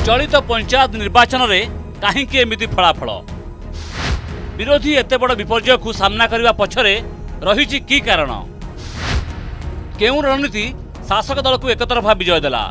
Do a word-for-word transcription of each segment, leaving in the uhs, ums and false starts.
चलित पंचायत निर्वाचन में कहीं एमती फलाफल विरोधी एत बड़ विपर्य को सामना करने पछरे रही की कारण केउ रणनीति शासक दल को एकतरफा विजय देला।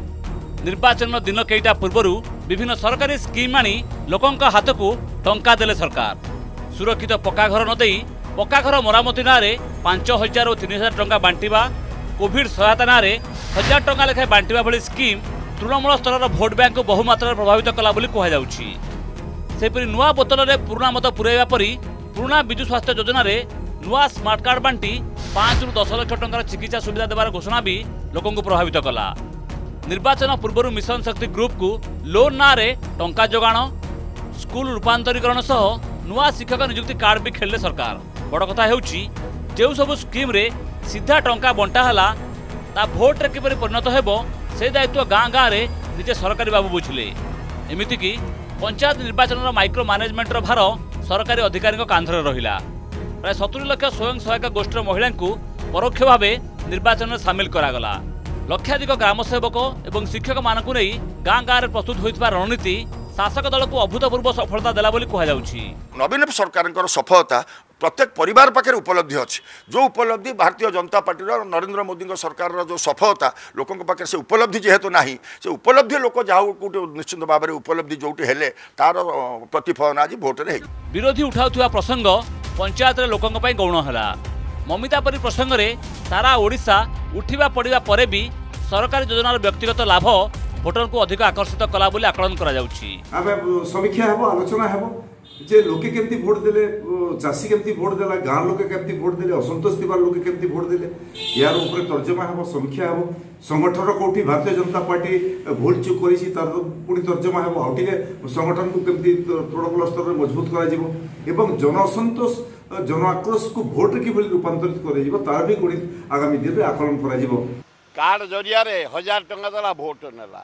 निर्वाचन दिन कईटा पूर्व विभिन्न सरकारी स्कीम आनी लोकों हाथ को टंका देले सरकार। सुरक्षित पक्का घर नदे पक्का घर मरामती ना पांच हजार और तीन हजार टंका बांटिबा, कोविड सहायता ना हजार टंका लेखाएं बांटिबा भली स्कीम तृणमूल स्तर भोट बैंक को बहुमात्रा प्रभावित कला बोली कहुछि। सेपरि नुआ बोतल में पुराना मत पुराइबा परी पुराना विजु स्वास्थ्य योजना रे नुआ स्मार्ट कार्ड बांटी पांच रु दस लाख टंकार चिकित्सा सुविधा देवार घोषणा भी लोकों को प्रभावित कला। निर्वाचन पूर्व मिशन शक्ति ग्रुप को लोन ना रे टंका जोगाण, स्कूल रूपांतरीकरण सह नुआ शिक्षक नियुक्ति कार्ड भी खेलिले सरकार। बड़ कथा हेउछि जो सब स्कीम रे सीधा टंका बंटा हला ता भोट रे किपरि परिणत हेबो से दायित्व गाँ गाँ रे निजे सरकारी बाबू बुझिले। एमिति कि पंचायत निर्वाचन माइक्रो मैनेजमेंट भार सरकारी अधिकारी कांधरे रहिला। प्राय सत्तरी लाख स्वयं सहायक गोष्ठीर महिला को परोक्ष भाव निर्वाचन में सामिल करागला। लक्षाधिक ग्रामसेवक और शिक्षक मानक नहीं गाँ गाँ में प्रस्तुत होता रणनीति शासक दल को अभूतपूर्व सफलता देला बोली कहुछि। नवीन सरकार सफलता प्रत्येक परिवार पाखे उपलब्धि अच्छी। जो उपलब्धि भारतीय जनता पार्टी नरेंद्र मोदी सरकार जो सफलता लोकों पाखे से उपलब्धि जेहेतु ना से उपलब्धि लोक जहाँ निश्चित भाव में उपलब्धि जो है तार प्रतिफलन आज भोट रे। विरोधी उठाउथुवा प्रसंग पंचायत लोकों गौण है। ममिता परी प्रसंग में सारा ओडिशा उठिबा पड़िबा परे भी सरकारी योजनार व्यक्तिगत लाभ भोटर को अधिक आकर्षित कला बोली आकलन करा जाउछि। समीक्षा हेबो, आलोचना हेबो जे लोके केमती भोट देले, चाषी केमती भोट देला, गाँ लोके केमती भोट देले, असंतोष थिबार लोके केमती भोट देले, यार ऊपर तर्जमा हेबो, समीक्षा हेबो। संगठन कोठी भारतीय जनता पार्टी भूल चूक करिछि तार पुणी तर्जमा हेबो। आ टिके संगठन को केमती तृणमूल स्तर में मजबूत करा जिवो एवं जन असंतोष जन आक्रोश को भोट रे किभली रूपांतरित करा जिवो तार भी कोणी आगामी दिन रे आकलन करा जिवो। कार्ड जरिया रे हजार टंका दला भोट नेला,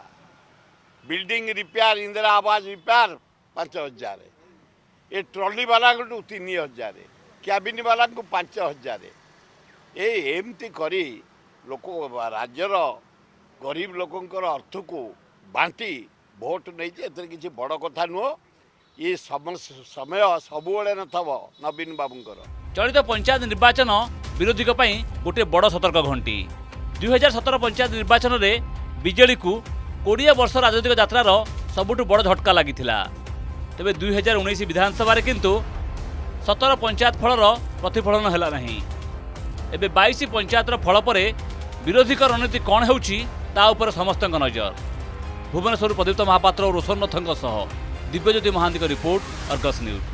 बिल्डिंग रिपेयर इंदिरा आवास रिपेयर पांच हजार, ये ट्रॉली वाला को तीन हजार, कैबिन वाला को पांच हजार, ये एमती करी लोक राज्यर गरीब लोकंकर अर्थ को बांटी भोट नहीं किसी बड़ कथा नुह। ये समय सबुबले न नवीन बाबूंकर। चलित पंचायत निर्वाचन विरोधी गोटे बड़ सतर्क घंटी। दुई हजार सतर पंचायत निर्वाचन में बीजेडी को कोड़े वर्ष राजनीतिक यात्रार सबुठु बड़ झटका लगी। तेबे दुई हजार उन्नीस विधानसभा किंतु सतर पंचायत फलर प्रतिफलन है नहीं। एबे बाईस पंचायतर फल पर विरोधी रणनीति कौन होउछि ता उपर समस्त नजर। भुवनेश्वर प्रदीप्त महापात्र और रोशन नाथों Divyajyoti Mohanty report, Argus news.